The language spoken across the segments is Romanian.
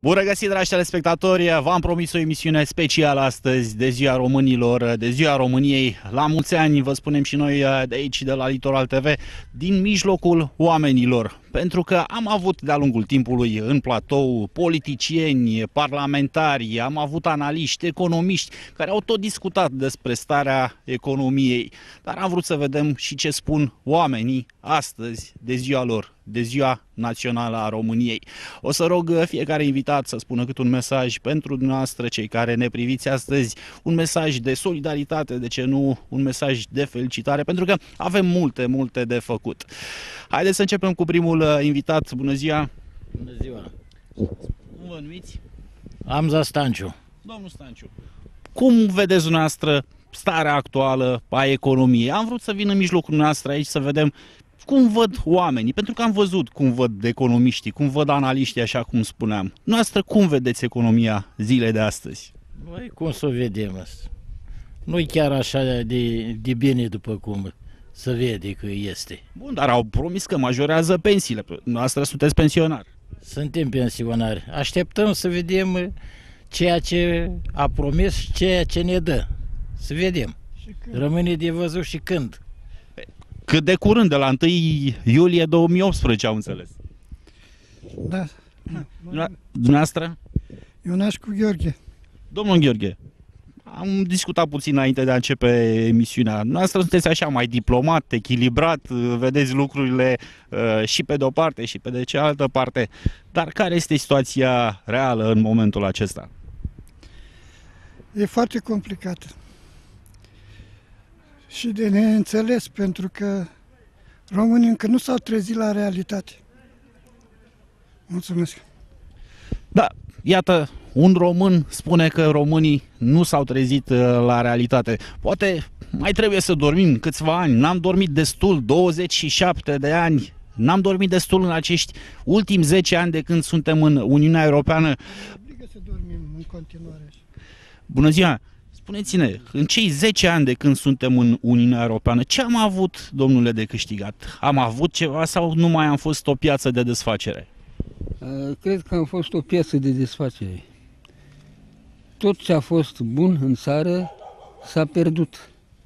Bun regăsit, dragi telespectatori! V-am promis o emisiune specială astăzi de Ziua Românilor, de Ziua României. La mulți ani, vă spunem și noi de aici, de la Litoral TV, din mijlocul oamenilor. Pentru că am avut de-a lungul timpului în platou politicieni, parlamentari, am avut analiști, economiști, care au tot discutat despre starea economiei. Dar am vrut să vedem și ce spun oamenii astăzi de ziua lor, de Ziua Națională a României. O să rog fiecare invitat să spună cât un mesaj pentru dumneavoastră, cei care ne priviți astăzi, un mesaj de solidaritate, de ce nu, un mesaj de felicitare, pentru că avem multe de făcut. Haideți să începem cu primul invitat. Bună ziua! Bună ziua! Cum vă numiți? Amza Stanciu. Domnul Stanciu, cum vedeți dumneavoastră starea actuală a economiei? Am vrut să vin în mijlocul noastră aici să vedem cum văd oamenii, pentru că am văzut cum văd economiștii, cum văd analiștii, așa cum spuneam. Noastră, cum vedeți economia zilei de astăzi? Noi cum să o vedem asta? Nu-i chiar așa de bine după cum se vede că este. Bun, dar au promis că majorează pensiile. Noastră sunteți pensionar. Suntem pensionari. Așteptăm să vedem ceea ce a promis și ceea ce ne dă. Să vedem. Rămâne de văzut și când. Cât de curând, de la 1 iulie 2018, am înțeles. Da. Dumneavoastră? Ionașcu Gheorghe. Domnul Gheorghe, am discutat puțin înainte de a începe emisiunea. Noastră sunteți așa mai diplomat, echilibrat, vedeți lucrurile și pe de o parte și pe de cealaltă parte. Dar care este situația reală în momentul acesta? E foarte complicată. Și de neînțeles, pentru că românii încă nu s-au trezit la realitate. Mulțumesc. Da, iată, un român spune că românii nu s-au trezit la realitate. Poate mai trebuie să dormim câțiva ani. N-am dormit destul, 27 de ani. N-am dormit destul în acești ultimi 10 ani de când suntem în Uniunea Europeană. Obligă să dormim în continuare. Bună ziua! Spuneți-ne, în cei 10 ani de când suntem în Uniunea Europeană, ce am avut, domnule, de câștigat? Am avut ceva sau nu mai am fost o piață de desfacere? Cred că am fost o piață de desfacere. Tot ce a fost bun în țară s-a pierdut.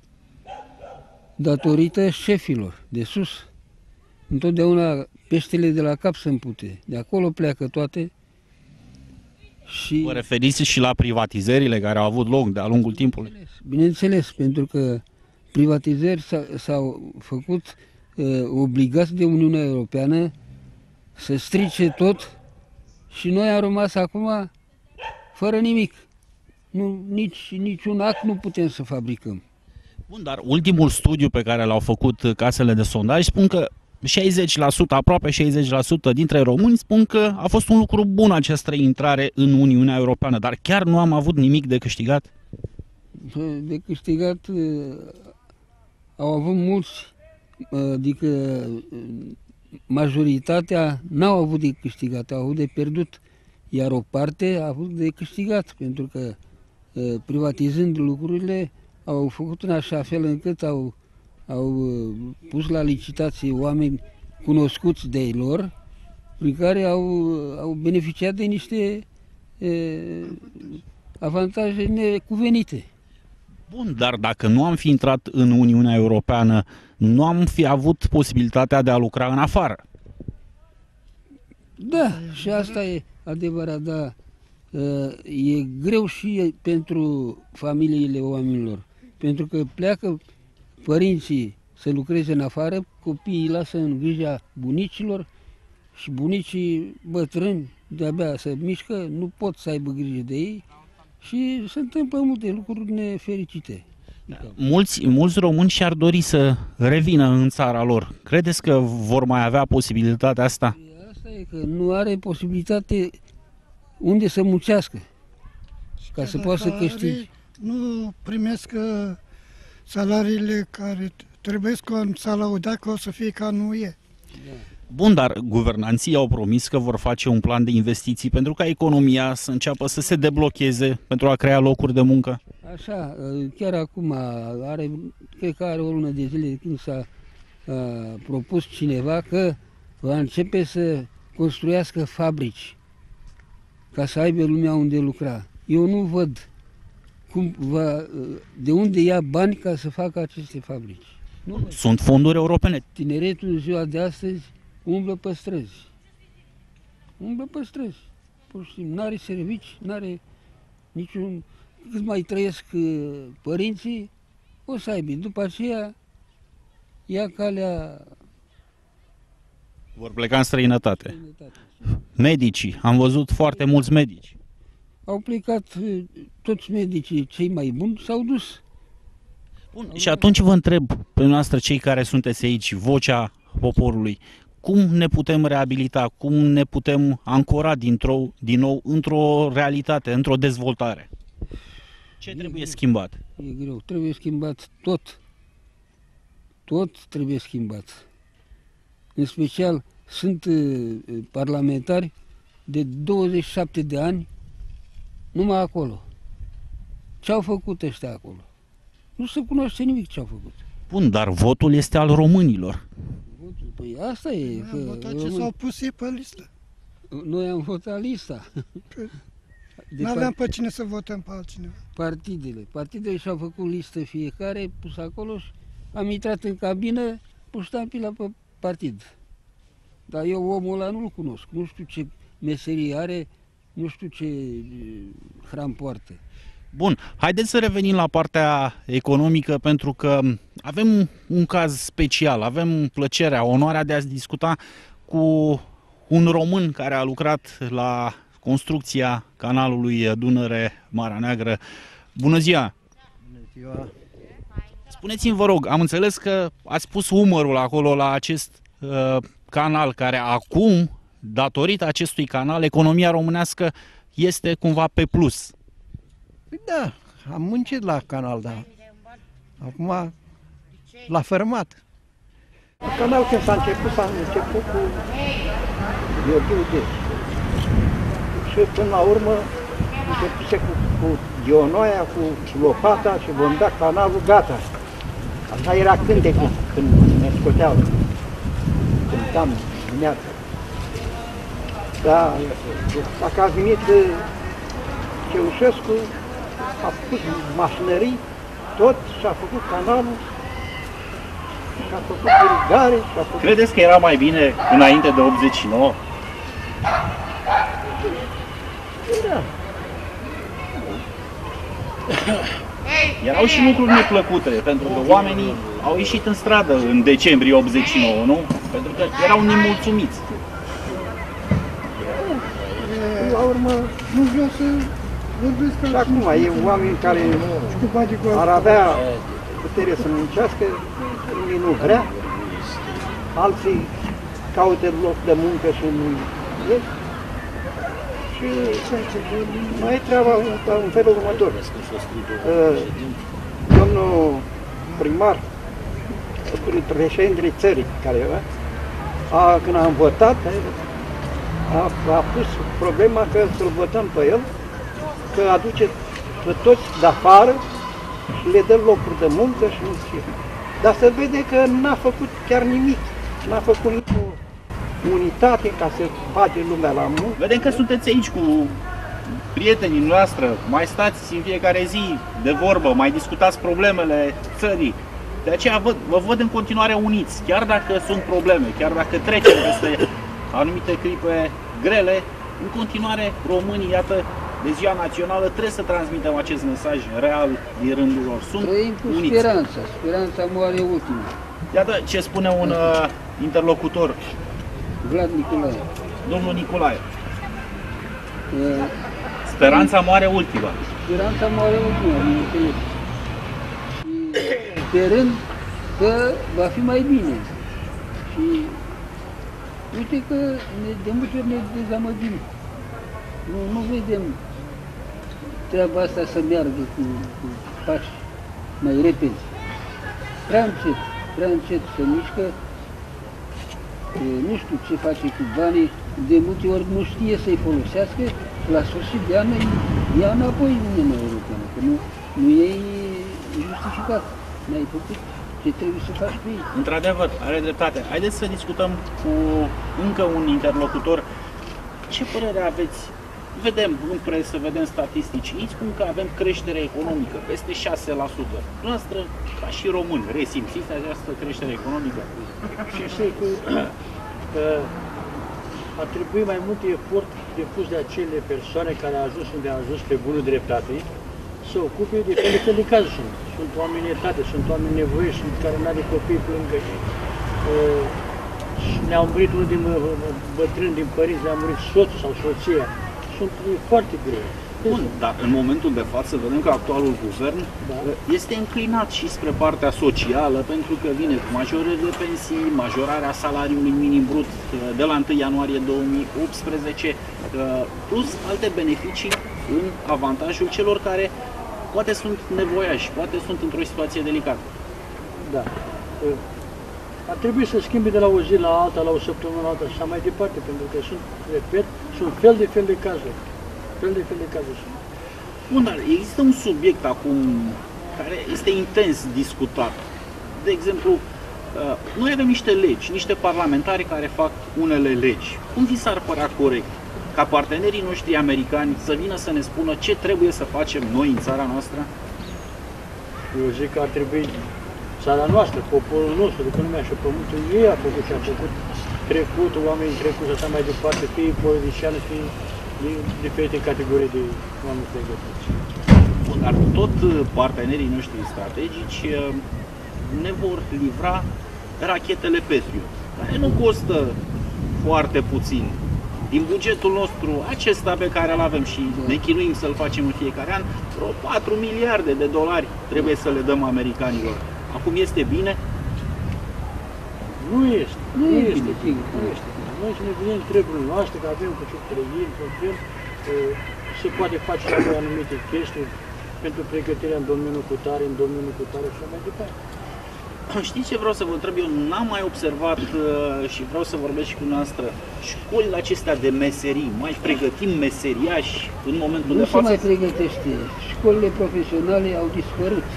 Datorită șefilor de sus. Întotdeauna peștele de la cap se împute. De acolo pleacă toate. Și Vă referiți și la privatizările care au avut loc de-a lungul timpului? bineînțeles, pentru că privatizări s-au făcut obligați de Uniunea Europeană să strice tot și noi am rămas acum fără nimic. Niciun act nu putem să fabricăm. Bun, dar ultimul studiu pe care l-au făcut casele de sondaj spun că 60%, aproape 60% dintre români spun că a fost un lucru bun această intrare în Uniunea Europeană, dar chiar nu am avut nimic de câștigat? De câștigat au avut mulți, adică majoritatea n-au avut de câștigat, au avut de pierdut, iar o parte a avut de câștigat, pentru că privatizând lucrurile au făcut în așa fel încât au pus la licitație oameni cunoscuți de ei lor, prin care au beneficiat de niște avantaje necuvenite. Bun, dar dacă nu am fi intrat în Uniunea Europeană, nu am fi avut posibilitatea de a lucra în afară. Da, și asta e adevărat, da. E greu și pentru familiile oamenilor, pentru că pleacă părinții să lucreze în afară, copiii îi lasă în grija bunicilor și bunicii bătrâni de-abia se mișcă, nu pot să aibă grijă de ei și se întâmplă multe lucruri nefericite. Mulți români și-ar dori să revină în țara lor. Credeți că vor mai avea posibilitatea asta? Asta e că nu are posibilitate unde să muncească ca să poată să câștige. Nu primesc salariile care trebuie să laudea că o să fie ca nu e. Bun, dar guvernanții au promis că vor face un plan de investiții pentru ca economia să înceapă să se deblocheze pentru a crea locuri de muncă. Așa, chiar acum cred că are o lună de zile când s-a propus cineva că va începe să construiască fabrici ca să aibă lumea unde lucra. Eu nu văd de unde ia bani ca să facă aceste fabrici. Nu văd. Sunt fonduri europene. Tineretul în ziua de astăzi umblă pe străzi. Umblă pe străzi. Pur și simplu, n-are servici, n-are niciun... Cât mai trăiesc părinții, o să aibă. După aceea ia calea... Vor pleca în străinătate. Medicii, am văzut foarte mulți medici. Au plecat toți medicii cei mai buni, s-au dus. Bun, și atunci vă întreb pe noastră, cei care sunteți aici, vocea poporului, cum ne putem reabilita, cum ne putem ancora din nou într-o realitate, într-o dezvoltare? Ce trebuie schimbat? E greu, trebuie schimbat tot. Tot trebuie schimbat. În special sunt parlamentari de 27 de ani numai acolo. Ce au făcut ăștia acolo? Nu se cunoaște nimic ce au făcut. Bun, dar votul este al românilor. Păi asta e. Am votat ce s-au pus ei pe listă. Noi am votat lista. Nu aveam pe cine să votăm pe altcineva. Partidele și-au făcut listă fiecare, pus acolo și am intrat în cabină, pus ștampila pe partid. Dar eu omul ăla nu-l cunosc, nu știu ce meserie are, nu știu ce hram poartă. Bun, haideți să revenim la partea economică, pentru că avem un caz special, avem plăcerea, onoarea de a discuta cu un român care a lucrat la construcția canalului Dunăre-Marea Neagră. Bună ziua! Bună ziua! Spuneți-mi, vă rog, am înțeles că ați pus umărul acolo la acest canal, care acum, datorită acestui canal, economia românească este cumva pe plus. Păi da, am muncit la canal, dar acum l-a fermat. Canal când s-a început cu Gheorghiu Deș. Și până la urmă începuse cu Dionoia, cu lopata și vom da canalul gata. Așa era cântecul când ne scoteau. Cântam dimineața. Dar dacă a venit Ceaușescu, a făcut mașinării, tot și-a făcut canalul, și-a făcut irigare, și-a făcut... Credeți că era mai bine înainte de 89? Da. Erau și lucruri neplăcute, pentru că oamenii au ieșit în stradă în decembrie 89, nu? Pentru că erau nemulțumiți. La urmă, Nu vreau să vorbesc și acum e oameni care ar avea putere să muncească, unii nu vrea, alții caută loc de muncă și nu ies. Și mai e treaba în felul următor. Domnul primar, președintele țării, care era, când am votat, a pus problema că să-l votăm pe el, că aduce pe toți de afară și le dă locuri de muncă și nu știu. Dar se vede că n-a făcut chiar nimic, n-a făcut nicio unitate ca să face lumea la muncă. Vedem că sunteți aici cu prietenii noastre, mai stați în fiecare zi de vorbă, mai discutați problemele țării. De aceea vă văd în continuare uniți, chiar dacă sunt probleme, chiar dacă trecem peste anumite clipe grele, în continuare românii, iată, de ziua națională trebuie să transmitem acest mesaj real din rândul lor. Sunt Trăim cu uniți. speranța moare ultima. Iată ce spune un interlocutor, Vlad Nicolae. domnul Nicolae. Uh, Speranța moare ultima. Speranța moare ultima, bineînțeles. Și sperând că va fi mai bine. Și uite că de multe ori ne dezamăgim. Nu vedem treaba asta să meargă cu pași mai repezi. Prea încet se mișcă. Nu știu ce face cu banii, de multe ori nu știe să-i folosească, la sfârșit de an îi ia înapoi Uniunea Europeană, că nu e justificat. N-ai făcut ce trebuie să faci pe ei. Într-adevăr, are dreptate. Haideți să discutăm cu încă un interlocutor. Ce părere aveți Vedem în presă, vedem statistici, ei spun că avem creștere economică peste 6%. Noastră, ca și români, resimțiți această creștere economică? Și știu că ar trebui mai mult efort depus de acele persoane care au ajuns unde au ajuns pe bună dreptate, să ocupe de fel de cazuri. Sunt oameni etate, sunt oameni nevoieși, sunt care nu are copii pe lângă ei. Ne-au murit unul din bătrâni, din părinți, ne-a murit soțul sau soția. Sunt foarte greu. Bun, dar în momentul de față vedem că actualul guvern este înclinat și spre partea socială, pentru că vine cu majorări de pensii, majorarea salariului minim brut de la 1 ianuarie 2018, plus alte beneficii în avantajul celor care poate sunt nevoiași, poate sunt într-o situație delicată. Da. Ar trebui să schimbe de la o zi la alta, la o săptămână la alta și așa mai departe, pentru că sunt, repet, sunt fel de cazuri. Fel de cazuri sunt. Bun, dar există un subiect acum care este intens discutat. De exemplu, noi avem niște legi, niște parlamentari care fac unele legi. Cum vi s-ar părea corect ca partenerii noștri americani să vină să ne spună ce trebuie să facem noi în țara noastră? Eu zic că ar trebui țara noastră, poporul nostru, de lumea și pământul, ei a făcut ce a făcut, trecutul, oamenii trecuți, așa mai departe, fie politiciani, fie diferite categorii de oameni pregătiți. Bun, dar tot partenerii noștri strategici ne vor livra rachetele Patriot, care nu costă foarte puțin. Din bugetul nostru, acesta pe care îl avem și ne chinuim să-l facem în fiecare an, vreo 4 miliarde de dolari trebuie să le dăm americanilor. Acum este bine? Nu este. Noi să ne vedem treburile noastre, că avem cu ce trăim, se poate face anumite chestii pentru pregătirea în domeniul cu tare, și așa mai departe. Știți ce vreau să vă întreb? Eu n-am mai observat și vreau să vorbesc și cu noastră școlile acestea de meserii. Mai pregătim meseriași în momentul de față? Nu se mai pregătește. Școlile profesionale au dispărut.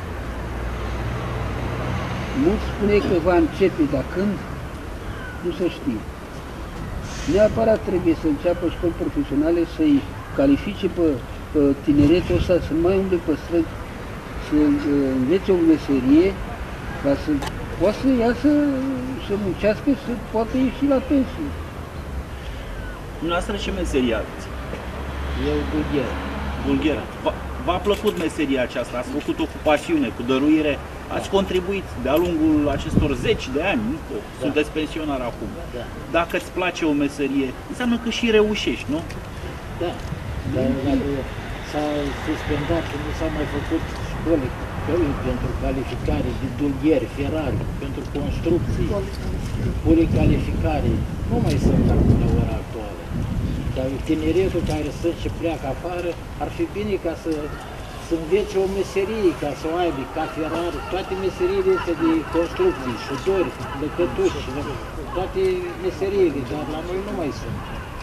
Mulți spune că va începe, dar când? Nu se știe. Neapărat trebuie să înceapă școli profesionale să-i califice pe tineretul ăsta, să mai umble pe străzi, să învețe o meserie, ca să poată să iasă, să muncească, să poată ieși la pensie. Dumneavoastră ce meserie aveți? Eu dugher. Bulgheră. V-a plăcut meseria aceasta? Ați făcut-o cu pasiune, cu dăruire? Ați contribuit de-a lungul acestor 10 de ani, sunteți pensionar acum. Da. Dacă îți place o meserie, înseamnă că și reușești, nu? Da. Dar dacă s-a suspendat și nu s-a mai făcut școli pentru calificare de dulgheri, ferari, pentru construcții, policalificare, nu mai sunt acum la ora actuală. Dar tineretul care sunt și pleacă afară, ar fi bine ca să învețe o meserie, ca să o aibă, ca ferar, toate meseriile astea de construcții, șudori, lăcătuși, toate meseriile, dar la noi nu mai sunt.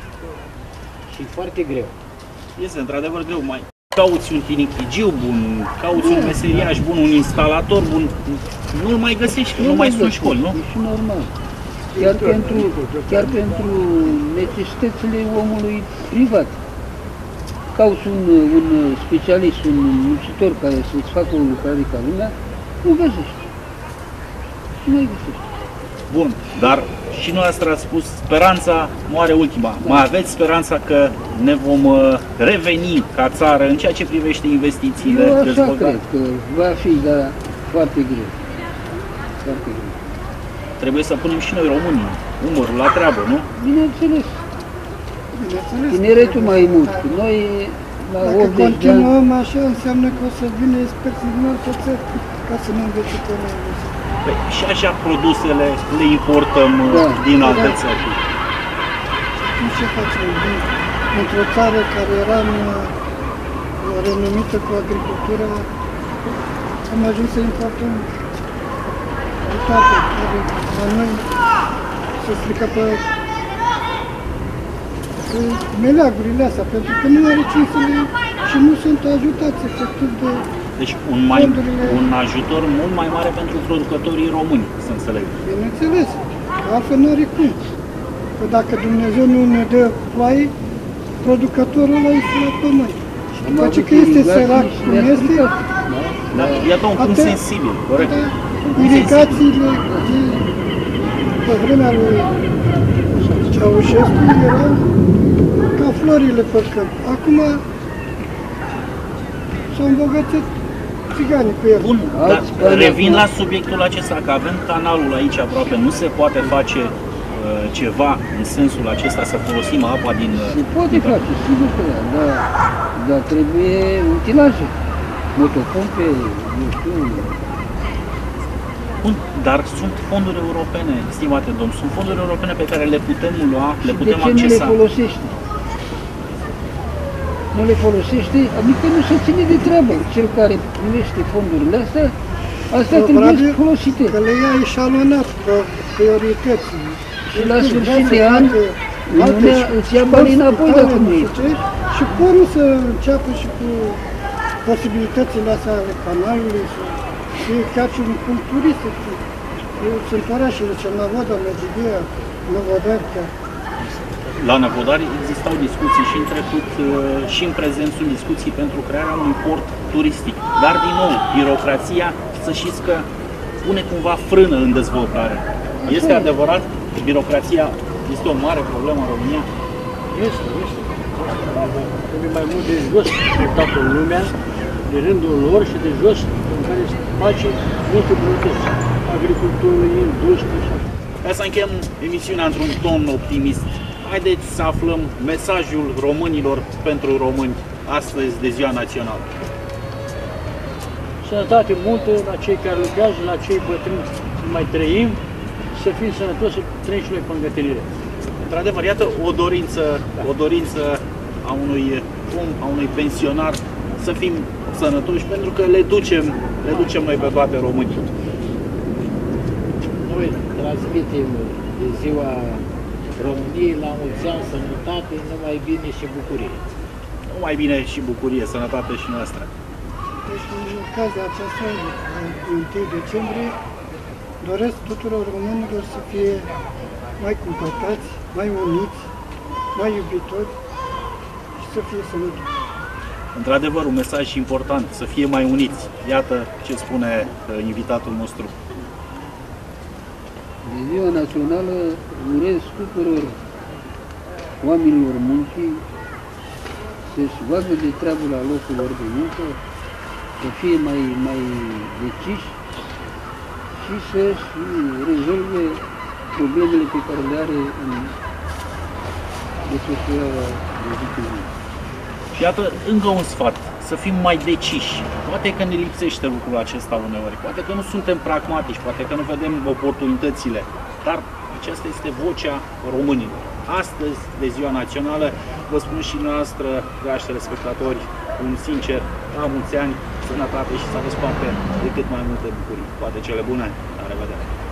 Și e foarte greu. Este într-adevăr greu. Mai cauți un tinichigiu bun, cauți un meseriaș bun, un instalator bun, nu-l mai găsești, că nu mai sunt școli, nu? E și normal. Chiar pentru necesitățile omului privat. Cauți un specialist, un muncitor care să-ți facă o lucrare ca lumea, nu găsești. Nu mai găsești. Bun, dar și noastră ați spus, speranța moare ultima. Da. Mai aveți speranța că ne vom reveni ca țară în ceea ce privește investițiile, Eu așa dezvoltare? cred că va fi, dar foarte greu. Foarte greu. Trebuie să punem și noi românii umărul la treabă, nu? Bineînțeles. Tineretul mai mult. Noi la Dacă 80 de ani... continuăm așa, înseamnă că o să vină experții din alte țări ca să ne învețe pe noi. Păi, și așa produsele le importăm din alte țări. Nu ce facem? Într-o țară care era renumită cu agricultura, am ajuns să importăm toate care la noi se strică pe meleagurile astea, pentru că nu are cine să le... și nu sunt ajutați efectiv de... Deci un ajutor mult mai mare pentru producătorii români, să înțeleg. Bineînțeles, că altfel nu are cum. Că dacă Dumnezeu nu ne dă ploaie, producătorul ăla este la pământ. Și după ce că este sărac cum este, Da? Iată un punct sensibil, corect. irigațiile pe vremea lui Ceaușescu erau ca florile pe câmp. Acum s-au îmbogățit țiganii cu el. Bun, dar revin la subiectul acesta, că avem canalul aici aproape, nu se poate face ceva în sensul acesta, să folosim apa din... Se poate face, sigur că da, dar trebuie utilaje, motopompe, nu știu. Bun, dar sunt fonduri europene, stimate domn, sunt fonduri europene pe care le putem lua, le putem accesa. De ce nu le folosești? Nu le folosește, adică nu se ține de treabă. Cel care primește fondurile astea trebuie folosite. Că le ia eșalonat pe priorități. Și la sfârșit de an, Uniunea îți ia banii înapoi dacă nu ești. Și porul să înceapă și cu posibilitățile astea ale canalului, să fie chiar și un punct turistic. Sunt orașele Cernavodă, Medgidia, Novodevka. La Năvodari existau discuții și în trecut și în prezent sunt discuții pentru crearea unui port turistic. Dar, din nou, birocrația, să știți că pune cumva frână în dezvoltare. Este adevărat? Birocrația este o mare problemă în România? Este. Trebuie mai mult de jos de toată lumea, de rândul lor și de jos, în care se face multe priorități. Agricultură, industrie și așa. Ca să încheiem emisiunea într-un ton optimist, haideți să aflăm mesajul românilor pentru români astăzi de Ziua Națională. Sănătate multă la cei care lucrează, la cei bătrâni să mai trăim, să fim sănătoși, să trăim și noi pe îngătenire. Într-adevăr, iată o dorință a unui om, a unui pensionar, să fim sănătoși, pentru că le ducem noi pe toate românii. Noi transmitem de Ziua României la mulți ani sănătate, numai bine și bucurie. Numai bine și bucurie, sănătate și noastră. Deci, în ocazia aceasta, de 1 decembrie, doresc tuturor românilor să fie mai cumpătați, mai uniți, mai iubitori și să fie sănătoși. Într-adevăr, un mesaj important, să fie mai uniți. Iată ce spune invitatul nostru. De Ziua Națională urez tuturor oamenilor muncii să-și vadă de treabă la locul lor de muncă, să fie mai deciși și să-și rezolve problemele pe care le are în desfășurarea de zi cu zi. Și iată încă un sfat, să fim mai deciși. Poate că ne lipsește lucrul acesta uneori, poate că nu suntem pragmatici, poate că nu vedem oportunitățile, dar aceasta este vocea românilor. Astăzi, de Ziua Națională, vă spun și noastră, dragi telespectatori, un sincer, la mulți ani, sănătate și să aveți parte de cât mai multe bucurii. Toate cele bune, la revedere!